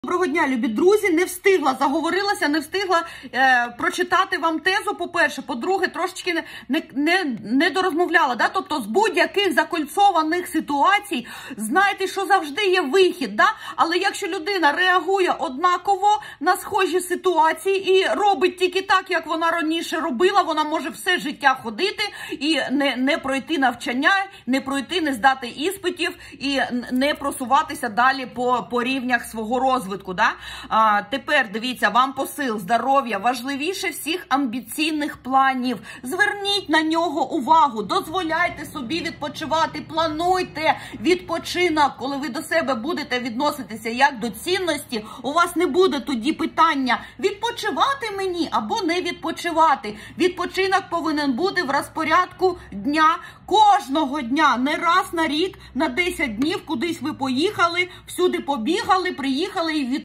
Доброго дня, любі друзі. Не встигла, заговорилася, не встигла прочитати вам тезу, по-перше. По-друге, трошечки не дорозмовляла. Да? Тобто з будь-яких закольцованих ситуацій, знайте, що завжди є вихід. Да? Але якщо людина реагує однаково на схожі ситуації і робить тільки так, як вона раніше робила, вона може все життя ходити і не пройти навчання, не здати іспитів і не просуватися далі по рівнях свого розвитку. Да? Тепер, дивіться, вам посил, здоров'я важливіше всіх амбіційних планів. Зверніть на нього увагу, дозволяйте собі відпочивати, плануйте відпочинок. Коли ви до себе будете відноситися як до цінності, у вас не буде тоді питання, відпочивати мені або не відпочивати. Відпочинок повинен бути в розпорядку дня, кожного дня, не раз на рік, на 10 днів кудись ви поїхали, всюди побігали, приїхали і